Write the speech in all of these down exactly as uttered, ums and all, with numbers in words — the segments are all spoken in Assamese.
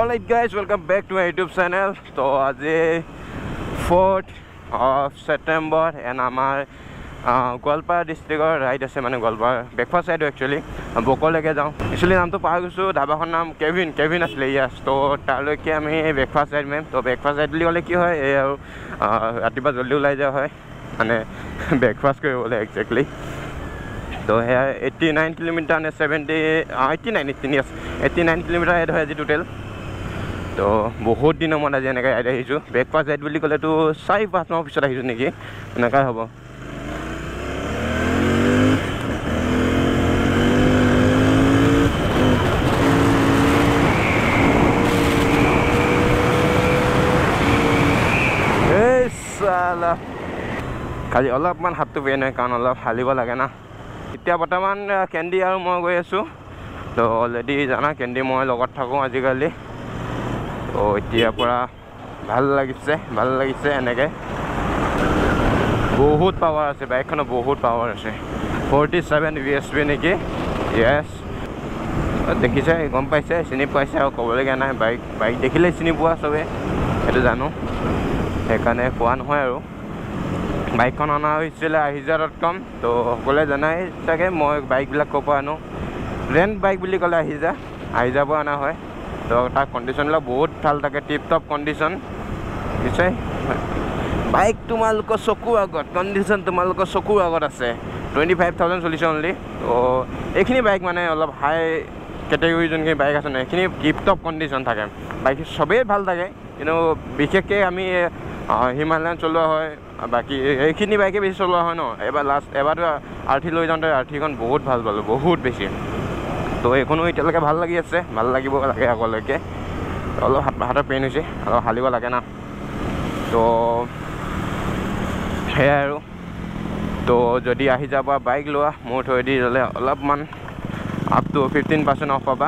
Alright guys, welcome back to my YouTube channel. So today fourth of September and our uh, Golpa district ride ase mane Golpa breakfast side actually Boko lege jao. Actually naam to par gusu dhaba khon naam Kevin Kevin asle yes. To talo ki ami breakfast side mem to breakfast side li hole ki hoy e ratiba joldi ulai ja hoy ane breakfast kori bole exactly. So here eighty-nine kilometer and seventy uh, eighty-nine yes eighty-nine kilometer head hoy ji total. तो बहुत दिन मन आज एनेका आइडा हिजु ब्रेकफास्ट आइड বুলি কলে তো চাৰি পাঁচ মাহ পিছত আহিছো নেকি এনেকা হ'ব এই সালা খালি অলপমান হাতটো বেন হয় কাৰণ অলপ হালিব লাগে না এতিয়া বৰ্তমান কেন্ডি আৰু মই গৈ আছো তো অলৰেডি জানা কেন্ডি মই লগত থাকো আজিকালি তো এতিয়া পৰা ভাল লাগিছে ভাল লাগিছে এনেকে বহুত পাৱাৰ আছে বাইকখন বহুত পাৱাৰ আছে forty-seven V S P নেকি yes দেখিছে গম পাইছে চিনি পাইছে আৰু ক'ব লগা নাই বাইক বাইক দেখিলে চিনি পোৱা সবে এটো জানো সেইকাৰণে কোৱা নহয় আৰু বাইকখন অনা হৈছিল আহিজা ডট কম তো সকলে জানাই চাগে মই বাইক বিলাক ক'ব আনো ৰেন্ট বাইক বুলি ক'লে আহিজা আহিজা পৰা আনা হয় तो तार कंडीशन ला बहुत ভাল থাকে টিপ টপ कंडीशन নিশ্চয় বাইক তোমালোকৰ চকু আগত कंडीशन তোমালোকৰ চকু আগত আছে twenty-five thousand চলিছে অনলি তো এখিনি বাইক মানে অলপ হাই ক্যাটাগৰি জনকে বাইক আছে না এখিনি টিপ টপ कंडीशन থাকে বাইক সবে ভাল থাকে কিন্তু বিশেষকৈ আমি হিমালয়ান চলোৱা হয় বাকি এখিনি বাইকে বেছি চলোৱা হয় ন এবাৰ লাষ্ট এবাৰ আৰটি লৈ যাওঁতে আৰটিখন বহুত ভাল পালো বহুত বেছি তো এখনো এতিয়ালৈকে ভাল লাগি আছে ভাল লাগিব লাগে আগলৈকে অলপ হাত হাতৰ পেইন হৈছে অলপ হালিব লাগে না তো হে আৰু তো যদি আহি যাবা বাইক লোৱা মোৰ থৈ দি হ'লে অলপমান up to fifteen percent off পাবা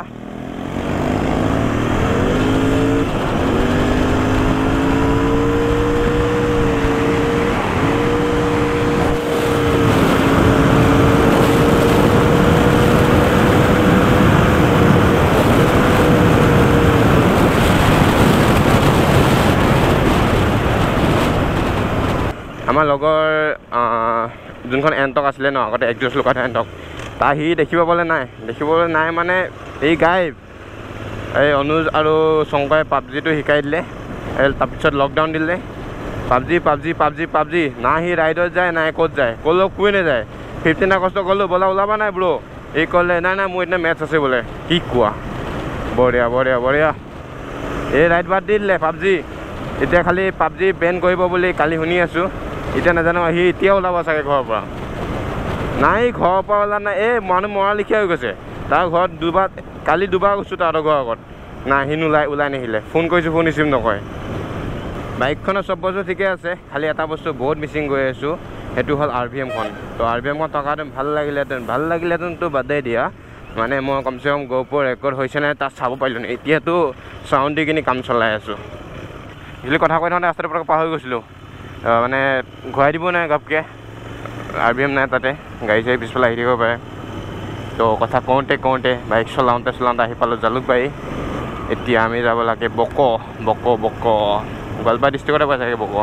আমাৰ লগৰ যোনখন এণ্টক আছিলে ন আগতে একজষ্ট লুকাটা এণ্টক তা হি দেখিব বলে নাই দেখিবলৈ নাই মানে এই গাইব এই অনুজ আৰু শংকৰে পাবজিটো শিকাই দিলে তাৰপিছত লকডাউন দিলে পাবজি পাবজি পাবজি পাবজি না হি ৰাইডত যায় নাই ক'ত যায় ক'লো কুই নে যায় fifteen আগষ্ট ক'লো বলা ওলাবা নাই ব্ৰো এই ক'লে নাই নাই মোৰ এটা মেচ আছে বোলে কি কোৱা বঢ়িয়া বঢ়িয়া বঢ়িয়া এই ৰাইড বাদ দিলে পাবজি এতিয়া খালি পাবজি বেন কৰিব বুলি কালি শুনি আছো এতিয়া নাজানো আহি এতিয়া ওলাব চাগে ঘৰৰ পৰা নাই ঘৰৰ পৰা ওলা নাই এই মানুহ মৰা লিখিয়া হৈ গৈছে তাৰ ঘৰত দুবাৰ কালি দুবাৰ গৈছো তাৰ ঘৰৰ আগত নাই সি নোলাই ওলাই নাহিলে ফোন কৰিছোঁ ফোন ৰিচিভ নকৰে বাইকখনৰ চব বস্তু ঠিকে আছে খালি এটা বস্তু বহুত মিচিং গৈ আছোঁ সেইটো হ'ল আৰ ভি এমখন তো আৰ ভি এমখন থকাহেঁতেন ভাল লাগিলেহেঁতেন ভাল লাগিলেহেঁতেনতো বাদেই দিয়া মানে মই কমচে কম গ'প্ৰ ৰেকৰ্ড হৈছে নাই তাত চাব পাৰিলোঁ নে এতিয়াতো চাউণ্ড দি কিনি কাম চলাই আছোঁ এইবিলাক কথা কৈ থাকোঁতে ৰাস্তাটোৰ পৰা পাহৰি গৈছিলোঁ মানে ঘূৰাই দিব নাই গপকৈ আৰ বি এম নাই তাতে গাড়ী চাড়ী পিছফালে আহি থাকিব পাৰে তো কথা কওঁতে কওঁতে বাইক চলাওঁতে চলাওঁতে আহি পালোঁ জালুকবাৰী এতিয়া আমি যাব লাগে বক বক বক গোৱালপাৰা ডিষ্ট্ৰিক্টতে পাই চাগে বক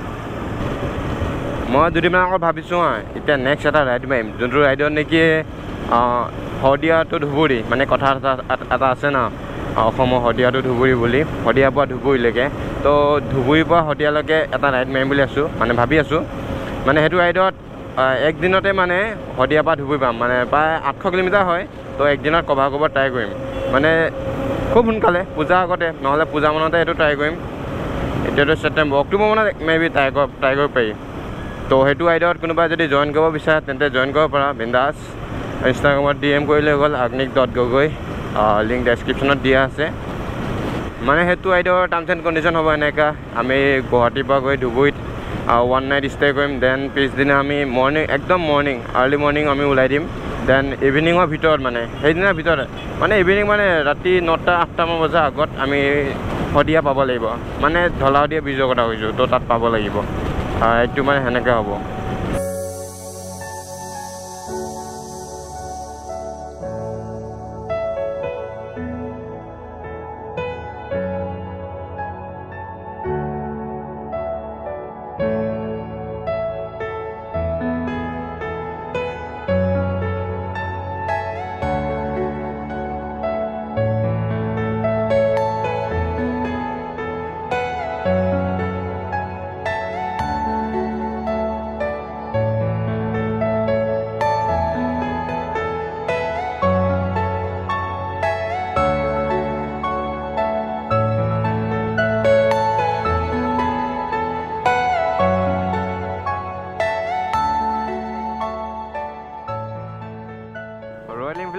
মই দুদিনমান আগত ভাবিছোঁ এতিয়া নেক্সট এটা ৰাইড মাৰিম যোনটো ৰাইডত নেকি শদিয়াটো ধুবুৰী মানে কথা এটা আছে ন অসমৰ শদিয়াটো ধুবুৰী বুলি শদিয়াৰ পৰা ধুবুৰীলৈকে তো ধুবুৰীৰ পৰা শদিয়ালৈকে এটা ৰাইড মাৰিম বুলি আছোঁ মানে ভাবি আছোঁ মানে সেইটো ৰাইডত একদিনতে মানে শদিয়াৰ পৰা ধুবুৰী পাম মানে প্ৰায় আঠশ কিলোমিটাৰ হয় তো একদিনত কভাৰ কৰিব ট্ৰাই কৰিম মানে খুব সোনকালে পূজাৰ আগতে নহ'লে পূজা মানতে এইটো ট্ৰাই কৰিম এতিয়াতো ছেপ্টেম্বৰ অক্টোবৰ মানত মে বি ট্ৰাই কৰিব ট্ৰাই কৰিব পাৰি তো সেইটো ৰাইডত কোনোবাই যদি জইন কৰিব বিচাৰে তেন্তে জইন কৰিব পাৰা বিন্দাছ ইনষ্টাগ্ৰামত ডি এম কৰিলে হ'ল আগনিক ডট গগৈ লিংক ডেছক্ৰিপশ্যনত দিয়া আছে মানে সেইটো ৰাইডৰ টাৰ্মছ এণ্ড কণ্ডিশ্যন হ'ব এনেকুৱা আমি গুৱাহাটীৰ পৰা গৈ ধুবুৰীত ওৱান নাইট ষ্টে কৰিম দেন পিছদিনা আমি মৰ্ণিং একদম মৰ্ণিং আৰ্লি মৰ্ণিং আমি ওলাই দিম দেন ইভিনিঙৰ ভিতৰত মানে সেইদিনাৰ ভিতৰত মানে ইভিনিং মানে ৰাতি নটা আঠটামান বজাৰ আগত আমি শদিয়া পাব লাগিব মানে ধলাশদিয়া ব্ৰিজৰ কথা কৈছোঁ তো তাত পাব লাগিব এইটো মানে সেনেকৈ হ'ব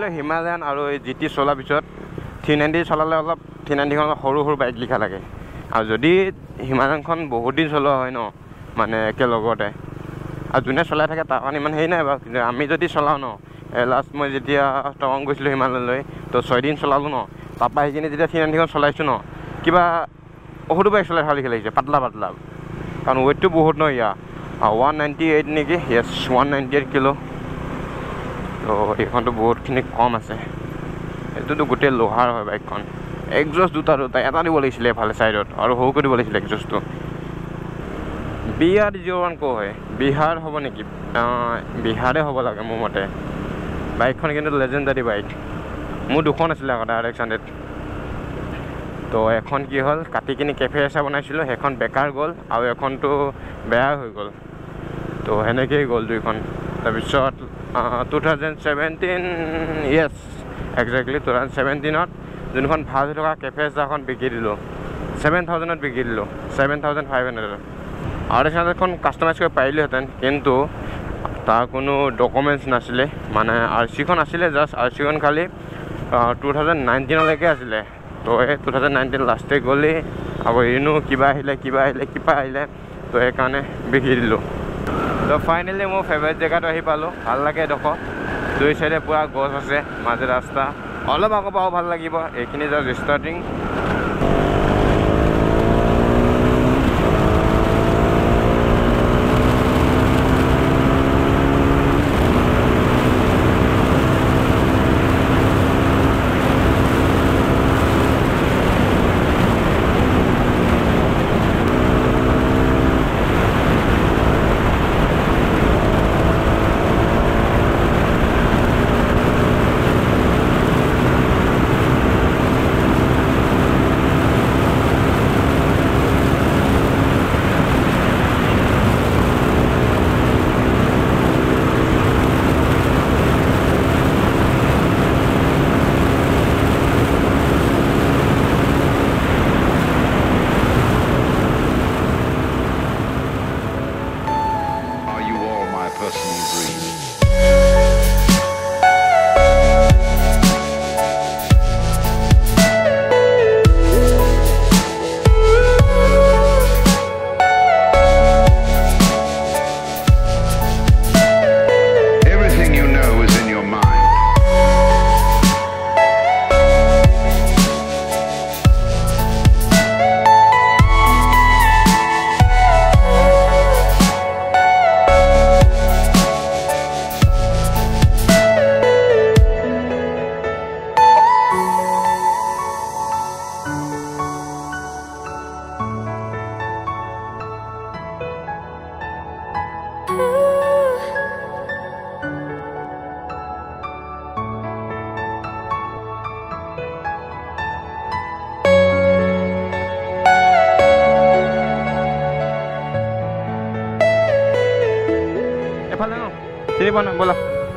পাইছিলোঁ হিমালয়ান আৰু এই জি টি চলাৰ পিছত থ্ৰী নাইণ্টি চলালে অলপ থ্ৰী নাইণ্টিখন সৰু সৰু বাইক লিখা লাগে আৰু যদি হিমালয়ানখন বহুত দিন চলোৱা হয় ন মানে একেলগতে আৰু যোনে চলাই থাকে তাৰ কাৰণে ইমান হেৰি নাই বাৰু কিন্তু আমি যদি চলাওঁ ন লাষ্ট মই যেতিয়া টাৱাং গৈছিলোঁ হিমালয়লৈ তো ছয়দিন চলালোঁ ন তাৰপৰা আহি কিনে যেতিয়া থ্ৰী নাইণ্টিখন চলাইছোঁ ন কিবা সৰু বাইক চলাই ভাল লিখি লাগিছে পাতলা পাতলা কাৰণ ৱেইটটো বহুত ন ইয়াৰ ওৱান নাইণ্টি এইট নেকি yes one ninety eight kilo তো এইখনটো বহুতখিনি কম আছে এইটোতো গোটেই লোহাৰ হয় বাইকখন এক্সজষ্ট দুটা দুটা এটা দিব লাগিছিলে এফালে ছাইডত আৰু সৰুকৈ দিব লাগিছিলে এক্সজষ্টটো বি আৰ জিৰ' ওৱান ক'ৰ হয় বিহাৰ হ'ব নেকি বিহাৰে হ'ব লাগে মোৰ মতে বাইকখন কিন্তু লেজেণ্ডাৰী বাইক মোৰ দুখন আছিলে আগতে আৰ এক্স হাণ্ড্ৰেড তো এখন কি হ'ল কাটি কিনি কেফে এচা বনাইছিলোঁ সেইখন বেকাৰ গ'ল আৰু এখনটো বেয়া হৈ গ'ল তো সেনেকৈয়ে গ'ল দুইখন তাৰপিছত two thousand seventeen yes exactly two thousand ছেভেণ্টিনত যোনখন ভাল হৈ থকা কেফে এচাখন বিকি দিলোঁ ছেভেন থাউজেণ্ডত বিকি দিলোঁ ছেভেন থাউজেণ্ড ফাইভ হাণ্ড্ৰেডত আৰ এক্স হাণ্ড্ৰেডখন কাষ্টমাইজ কৰিব পাৰিলোহেঁতেন কিন্তু তাৰ কোনো ডকুমেণ্টছ নাছিলে মানে আৰ চিখন আছিলে জাষ্ট আৰ চিখন খালি টু থাউজেণ্ড নাইনটিনলৈকে আছিলে তো এই টু থাউজেণ্ড নাইনটিন লাষ্টে গ'লেই আকৌ ইনো কিবা আহিলে কিবা আহিলে কিবা আহিলে তো সেইকাৰণে বিকি দিলোঁ তো ফাইনেলি মোৰ ফেভাৰিট জেগাটো আহি পালোঁ ভাল লাগে এডোখৰ দুই চাইডে পূৰা গছ আছে মাজে ৰাস্তা অলপ আকৌ পাওঁ ভাল লাগিব এইখিনি জাষ্ট ষ্টাৰ্টিং চিনি পোৱা নাই ব'লা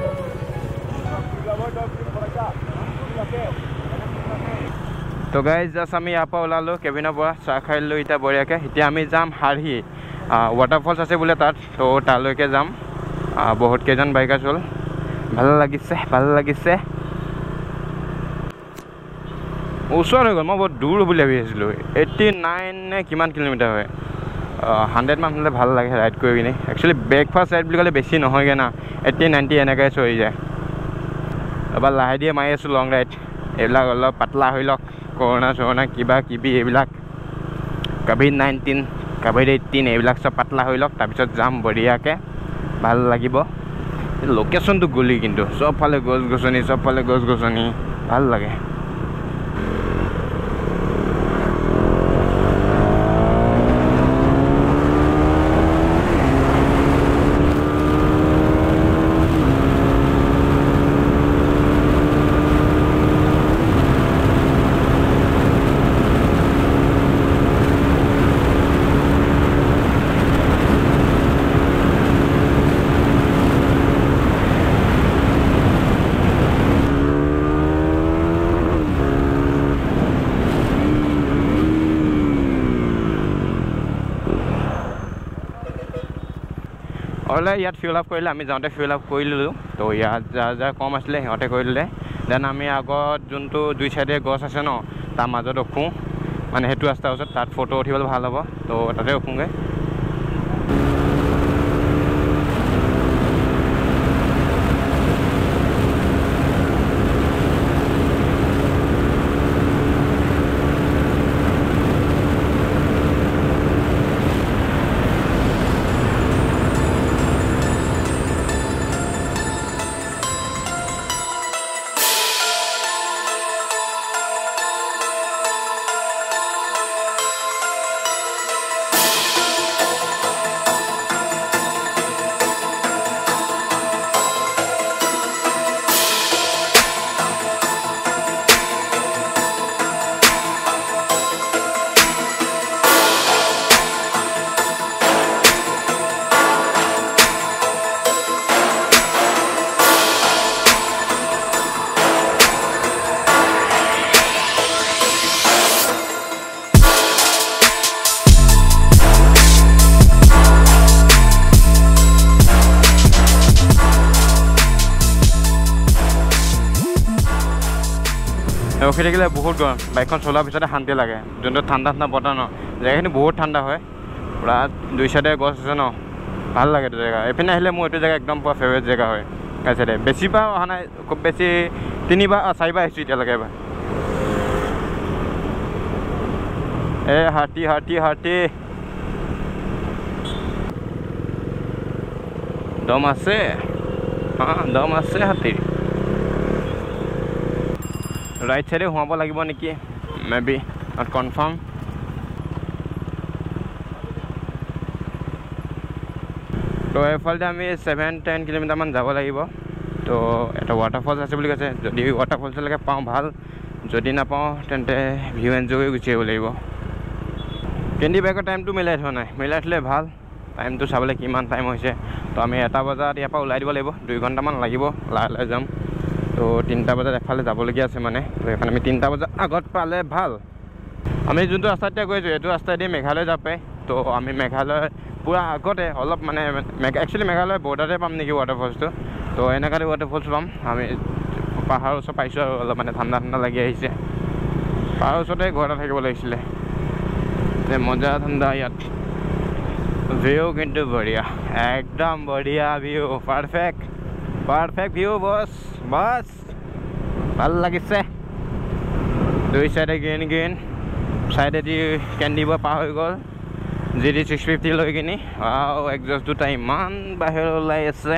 তো গাইজ জাষ্ট আমি ইয়াৰ পৰা ওলালোঁ কেবিনৰ পৰা চাহ খাই দিলোঁ এতিয়া বঢ়িয়াকৈ এতিয়া আমি যাম হাৰহি ৱাটাৰফলছ আছে বোলে তাত তো তালৈকে যাম বহুত কেইজন বাইকাৰ চল ভাল লাগিছে ভাল লাগিছে ওচৰত হৈ গ'ল মই বহুত দূৰ বুলি ভাবি আছিলোঁ এইট্টি নাইন নে কিমান কিলোমিটাৰ হয় হাণ্ড্ৰেড মান হ'লে ভাল লাগে ৰাইড কৰি কিনে একচুৱেলি ব্ৰেকফাষ্ট ৰাইড বুলি ক'লে বেছি নহয়গৈ না এইট্টি নাইণ্টি এনেকৈ চলি যায় এবাৰ লাহে দিয়ে মাৰি আছোঁ লং ৰাইড এইবিলাক অলপ পাতলা হৈ লওক কৰোণা চৰোণা কিবা কিবি এইবিলাক ক'ভিড নাইণ্টিন ক'ভিড এইটিন এইবিলাক চব পাতলা হৈ লওক তাৰপিছত যাম বঢ়িয়াকৈ ভাল লাগিব লোকেশ্যনটো গলি কিন্তু চবফালে গছ গছনি চবফালে গছ গছনি ভাল লাগে অলে ইয়াত ফিউল আপ কৰিলে আমি যাওঁতে ফিউল আপ কৰি ল'লোঁ তো ইয়াত যা যা কম আছিলে সিহঁতে কৰি ল'লে দেন আমি আগত যোনটো দুই চাইডে গছ আছে ন তাৰ মাজত ৰখোঁ মানে সেইটো ৰাস্তাৰ ওচৰত তাত ফটো উঠিবলৈ ভাল হ'ব তো তাতে ৰখোঁগৈ ৰখি থাকিলে বহুত গৰম বাইকখন চলোৱাৰ পিছতে শান্তি লাগে যোনটো ঠাণ্ডা ঠাণ্ডা বতাহ ন জেগাখিনি বহুত ঠাণ্ডা হয় পুৰা দুই চাইডে গছ আছে ন ভাল লাগে এইটো জেগা এইপিনে আহিলে মোৰ এইটো জেগা একদম পুৰা ফেভৰেট জেগা হয় কাই চাইডে বেছিবাৰ অহা নাই খুব বেছি তিনিবাৰ চাৰিবাৰ আহিছোঁ এতিয়ালৈকে এবাৰ এই হাতী হাতী হাতী দম আছে অঁ দম আছে হাতীৰ ৰাইট চাইডে সোমাব লাগিব নেকি মে বি নট কনফাৰ্ম তো এইফালে আমি ছেভেন টেন কিলোমিটাৰমান যাব লাগিব তো এটা ৱাটাৰফলছ আছে বুলি কৈছে যদি ৱাটাৰফলছলৈকে পাওঁ ভাল যদি নাপাওঁ তেন্তে ভিউ এনজয় কৰি গুচি আহিব লাগিব কেণ্ডি বাইকৰ টাইমটো মিলাই থোৱা নাই মিলাই থ'লে ভাল টাইমটো চাবলৈ কিমান টাইম হৈছে তো আমি এটা বজাত ইয়াৰ পৰা ওলাই দিব লাগিব দুই ঘণ্টামান লাগিব লাহে লাহে যাম তো তিনিটা বজাত এফালে যাবলগীয়া আছে মানে তো সেইকাৰণে আমি তিনিটা বজাত আগত পালে ভাল আমি যোনটো ৰাস্তাতে গৈছোঁ এইটো ৰাস্তাইদি মেঘালয় যাব পাৰি তো আমি মেঘালয় পুৰা আগতে অলপ মানে একচুৱেলি মেঘালয় বৰ্ডাৰতে পাম নেকি ৱাটাৰফলছটো তো এনেকুৱাতে ৱাটাৰফলছ পাম আমি পাহাৰৰ ওচৰত পাইছোঁ আৰু অলপ মানে ঠাণ্ডা ঠাণ্ডা লাগি আহিছে পাহাৰৰ ওচৰতে ঘৰ এটা থাকিব লাগিছিলে মজা ঠাণ্ডা ইয়াত ভিউ কিন্তু বঢ়িয়া একদম বঢ়িয়া ভিউ পাৰফেক্ট পাৰফেক্ট ভিউ বছ বছ ভাল লাগিছে দুই চাইডে গ্ৰীণ গ্ৰীণ চাইডেদি কেণ্ডিবোৰ পাৰ হৈ গ'ল জি ডি ছিক্স ফিফটি লৈ কিনি আৰু এক্সজষ্ট দুটা ইমান বাহিৰত ওলাই আছে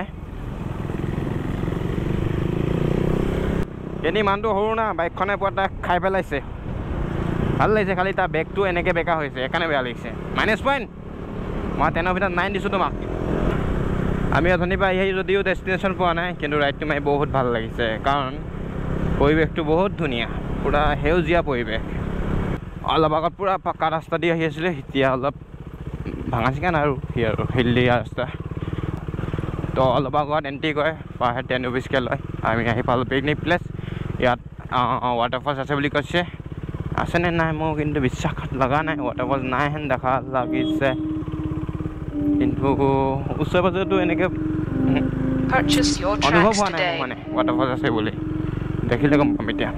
কেনি ইমানটো সৰু না বাইকখনে পুৰা তাক খাই পেলাইছে ভাল লাগিছে খালি তাৰ বেগটো এনেকৈ বেকা হৈছে সেইকাৰণে বেয়া লাগিছে মাইনাছ পইণ্ট মই টেনৰ ভিতৰত নাইন দিছোঁ তোমাক আমি অথনিৰ পৰা আহি যদিও ডেষ্টিনেশ্যন পোৱা নাই কিন্তু ৰাইডটো মাৰি বহুত ভাল লাগিছে কাৰণ পৰিৱেশটো বহুত ধুনীয়া পুৰা সেউজীয়া পৰিৱেশ অলপ আগত পুৰা পাকা ৰাস্তা দি আহি আছিলে এতিয়া অলপ ভাঙা চিঙা নাই আৰু সি আৰু হিলদিয়া ৰাস্তা তো অলপ আগত এণ্ট্ৰি কৰে পাৰ হেড টেন ৰুপিজকৈ লয় আমি আহি পালোঁ পিকনিক প্লেচ ইয়াত ৱাটাৰফলছ আছে বুলি কৈছে আছেনে নাই মোৰ কিন্তু বিশ্বাস লগা নাই ৱাটাৰফলছ নাই হেন দেখা লাগিছে কিন্তু ওচৰে পাজৰেতো এনেকৈ অনুভৱ হোৱা নাই মানে ৱাটাৰফলছ আছে বুলি দেখিলে গম পাম এতিয়া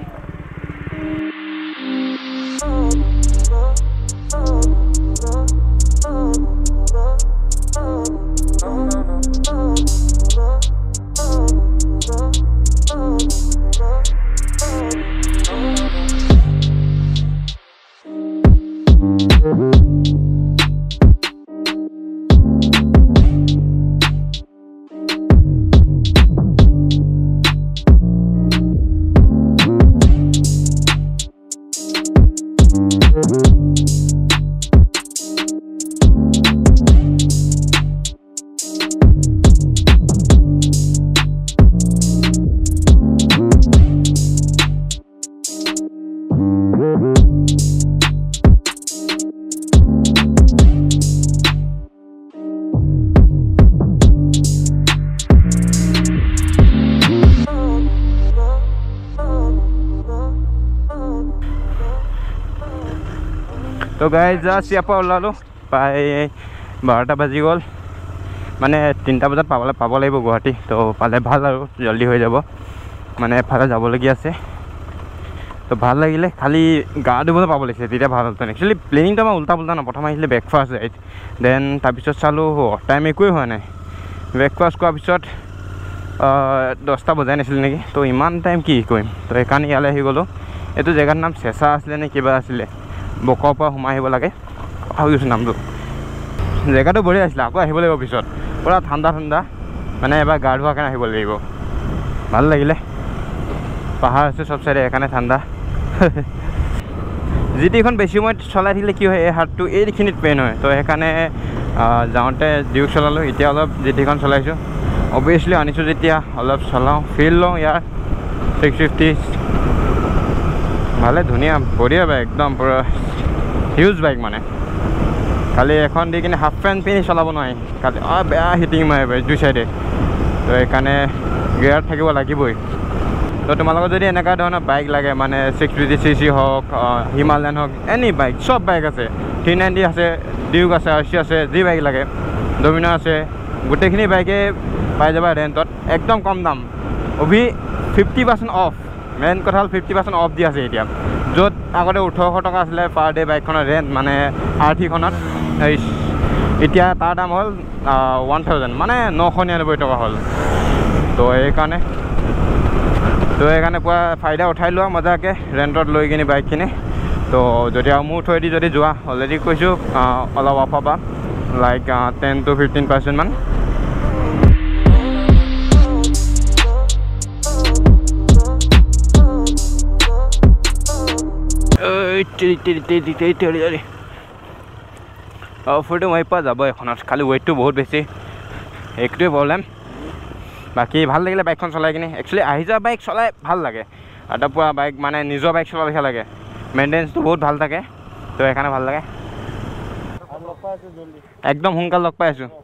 तो गाइस जास्ट यहाँ पर ओलालो प्राय बारटा बाजी गल माने तीनटा बजात पाबले पाब লাগিব गुवाहाटी तो पाले ভাল আৰু जल्दी हो যাব মানে এফালে যাবলগীয়া আছে তো ভাল লাগিলে খালি গা ধুবলৈ পাব লাগিছে তেতিয়া ভাল হ'ল একচুৱেলি প্লেনিংটো আমাৰ উল্টা পুল্টা ন প্ৰথম আহিলে ব্ৰেকফাষ্ট ৰাইট দেন তাৰপিছত চালোঁ টাইম একোৱেই হোৱা নাই ব্ৰেকফাষ্ট কৰাৰ পিছত দহটা বজাই নাছিলে নেকি তো ইমান টাইম কি কৰিম তো সেইকাৰণে ইয়ালৈ আহি গ'লোঁ এইটো জেগাৰ নাম চেঁচা আছিলে নে কিবা আছিলে বকৰ পৰা সোমাই আহিব লাগে পাহৰি গৈছোঁ নামটো জেগাটো বঢ়িয়া আছিলে আকৌ আহিব লাগিব পিছত পূৰা ঠাণ্ডা ঠাণ্ডা মানে এবাৰ গা ধোৱাৰ কাৰণে আহিব লাগিব ভাল লাগিলে পাহাৰ আছে চব চাইডে সেইকাৰণে ঠাণ্ডা জি টিখন বেছি সময় চলাই থাকিলে কি হয় এই হাতটো এইখিনিত পেইন হয় তো সেইকাৰণে যাওঁতে ডিউক চলালোঁ এতিয়া অলপ জি টিখন চলাইছোঁ অবভিয়াছলি আনিছোঁ যেতিয়া অলপ চলাওঁ ফিল লওঁ ইয়াৰ ছিক্স ফিফটি ভালে ধুনীয়া বঢ়িয়া বাইক একদম পূৰা হিউজ বাইক মানে খালি এখন দি কিনে হাফ পেণ্ট পিন্ধি চলাব নোৱাৰি খালি অঁ বেয়া হিটিং মাৰে বাইক দুই চাইডে তো সেইকাৰণে গিয়াৰ থাকিব লাগিবই তো তোমালোকৰ যদি এনেকুৱা ধৰণৰ বাইক লাগে মানে ছিক্স ফিফটি চি চি হওক হিমালয়ান হওক এনি বাইক চব বাইক আছে থ্ৰী নাইণ্টি আছে ডিউক আছে আৰ চি আছে যি বাইক লাগে ডমিনাৰ আছে গোটেইখিনি বাইকে পাই যাবা ৰেণ্টত একদম কম দাম অভি ফিফটি পাৰ্চেণ্ট অফ মেইন কথা হ'ল ফিফটি পাৰ্চেণ্ট অফ দি আছে এতিয়া য'ত আগতে ওঠৰশ টকা আছিলে পাৰ ডে বাইকখনৰ ৰেণ্ট মানে আৰ থ্ৰীখনত এতিয়া তাৰ দাম হ'ল ওৱান থাউজেণ্ড মানে নশ নিৰানব্বৈ টকা হ'ল তো সেইকাৰণে তো সেইকাৰণে পুৰা ফাইদা উঠাই লোৱা মজাকৈ ৰেণ্টত লৈ কিনি বাইকখিনি তো যদি আৰু মোৰ থৈ দি যদি যোৱা অলৰেডি কৈছোঁ অলপ অফ পাবা লাইক টেন টু ফিফটিন পাৰ্চেণ্টমান অফৰটো মই পৰা যাব এখনত খালি ৱেইটটো বহুত বেছি এইটোৱে প্ৰব্লেম বাকী ভাল লাগিলে বাইকখন চলাই কিনে একচুৱেলি আহি যোৱা বাইক চলাই ভাল লাগে আৰু তাৰপৰা বাইক মানে নিজৰ বাইক চলালেহে লাগে মেইনটেনেঞ্চটো বহুত ভাল থাকে তো সেইকাৰণে ভাল লাগে একদম সোনকালে লগ পাই আছোঁ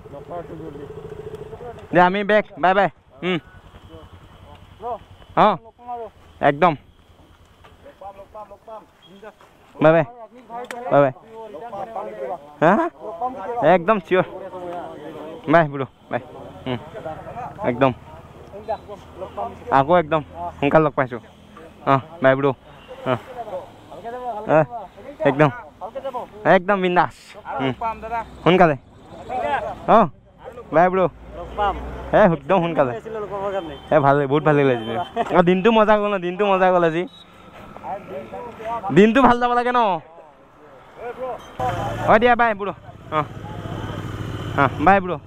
দে আমি বেক বাই বাই অঁ একদম বাই বাই বাই বাই হা একদম চিয়'ৰ বাই বুঢ়ো বাই একদম আকৌ একদম সোনকালে লগ পাইছোঁ অঁ বাই বুঢ়ো অঁ একদম একদম বিন্দাছ সোনকালে অঁ বাই বুঢ়ো এই একদম সোনকালে এই ভাল বহুত ভাল লাগিলে আজি অঁ দিনটো মজা গ'ল ন দিনটো মজা গ'ল আজি দিনটো ভাল যাব লাগে ন হয় দিয়া বাই বুঢ়ো অঁ অঁ বাই বুঢ়ো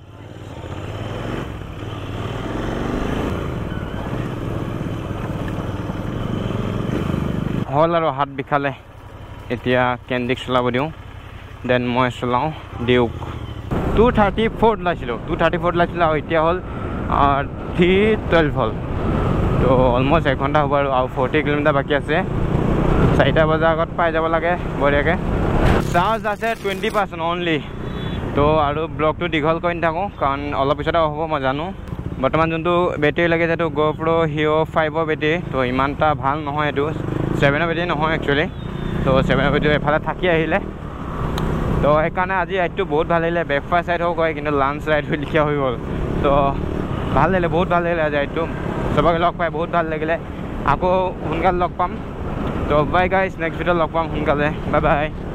হ'ল আৰু হাত বিষালে এতিয়া কেণ্ডিক চলাব দিওঁ দেন মই চলাওঁ ডিউক টু থাৰ্টি ফ'ৰত লাইছিলোঁ টু থাৰ্টি ফ'ৰত লাইছিলোঁ আৰু এতিয়া হ'ল থ্ৰী টুৱেল্ভ হ'ল তো অলমষ্ট এঘণ্টা হ'ব আৰু আৰু ফৰ্টি কিলোমিটাৰ বাকী আছে চাৰিটা বজাৰ আগত পাই যাব লাগে বঢ়িয়াকৈ চাৰ্জ আছে টুৱেণ্টি পাৰ্চেণ্ট অনলি তো আৰু ব্লগটো দীঘল কৰি নাথাকোঁ কাৰণ অলপ পিছতে হ'ব মই জানো বৰ্তমান যোনটো বেটেৰী লাগিছে এইটো গ'প্ৰ হিৰ' ফাইভৰ বেটেৰী তো ইমান এটা ভাল নহয় এইটো ছেভেনৰ বেটেৰী নহয় একচুৱেলি তো ছেভেনৰ বেটেৰী এফালে থাকি আহিলে তো সেইকাৰণে আজি ৰাইডটো বহুত ভাল লাগিলে ব্ৰেকফাষ্ট ৰাইড হ'ব কয় কিন্তু লাঞ্চ ৰাইড হৈ লিখা হৈ গ'ল তো ভাল লাগিলে বহুত ভাল লাগিলে আজি ৰাইডটো চবকে লগ পাই বহুত ভাল লাগিলে আকৌ সোনকালে লগ পাম তো বাই গাইজ নেক্সট ভিডিঅ'ত লগ পাম সোনকালে বাই বাই